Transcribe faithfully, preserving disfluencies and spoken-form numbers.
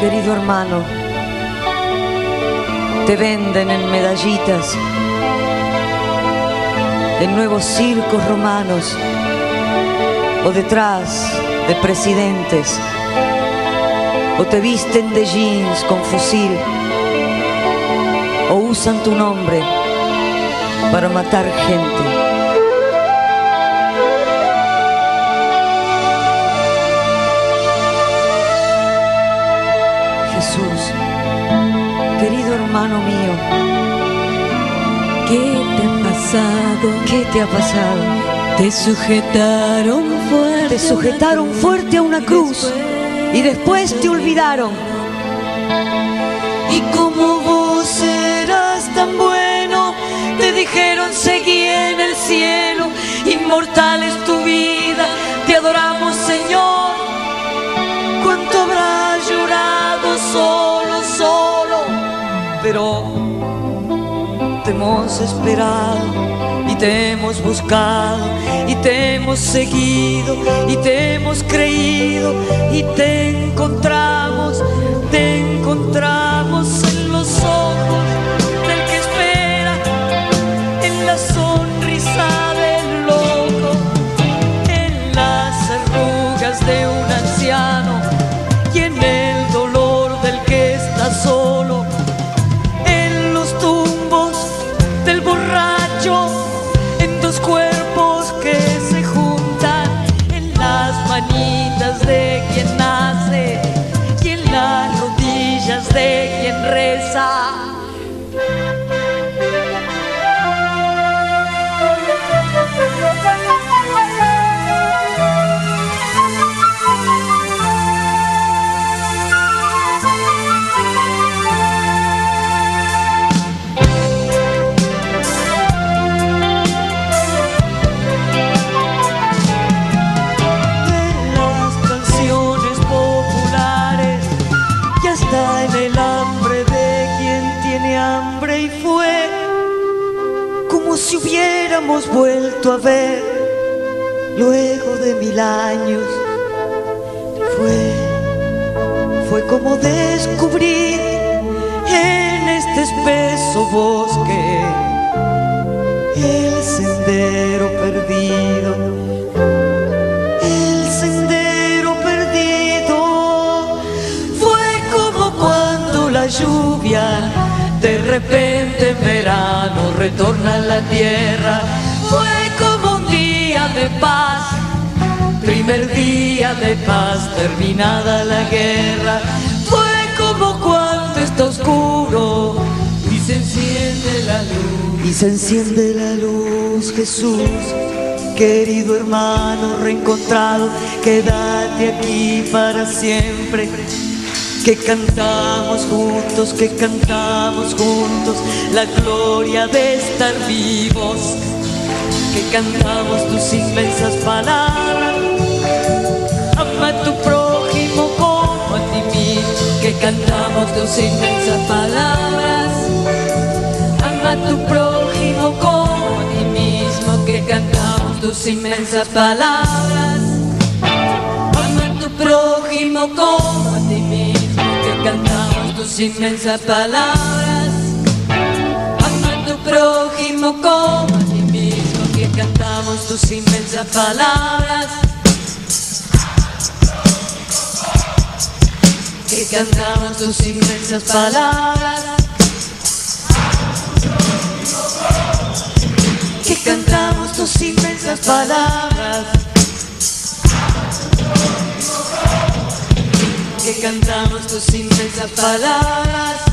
querido hermano, te venden en medallitas, en nuevos circos romanos o detrás de presidentes, o te visten de jeans con fusil, o usan tu nombre para matar gente. Jesús, querido hermano mío, ¿qué te ha pasado? ¿qué te ha pasado? Te sujetaron fuerte, Te sujetaron fuerte a una cruz y después te olvidaron. Y como vos eras tan bueno, te dijeron seguí en el cielo, inmortal es tu vida, te adoramos Señor. Cuánto habrá llorado solo, solo, Pero te hemos esperado y te hemos buscado y te hemos seguido y te hemos creído y te encontramos, te encontramos en los ojos del que espera, en la sonrisa del loco, en las arrugas de un anciano y en el dolor del que está solo, en los tumbos del borracho, en dos cuerpos que se juntan, en las manitas de quien nace y en las rodillas de quien reza. En el hambre de quien tiene hambre, y fue como si hubiéramos vuelto a ver luego de mil años. Fue, fue como descubrir en este espeso bosque el sendero perdido. La lluvia de repente en verano retorna a la tierra. Fue como un día de paz, primer día de paz, terminada la guerra. Fue como cuando está oscuro y se enciende la luz. Y se enciende la luz, Jesús, querido hermano reencontrado, quédate aquí para siempre. Que cantamos juntos, que cantamos juntos la gloria de estar vivos. Que cantamos tus inmensas palabras, ama a tu prójimo como a ti mismo. Que cantamos tus inmensas palabras, ama a tu prójimo como a ti mismo. Que cantamos tus inmensas palabras, ama a tu prójimo como a ti mismo. Que cantamos tus inmensas palabras, ama a tu prójimo como a ti mismo. Que cantamos tus inmensas palabras, que cantamos tus inmensas palabras, que cantamos tus inmensas palabras, que cantamos tus inmensas palabras.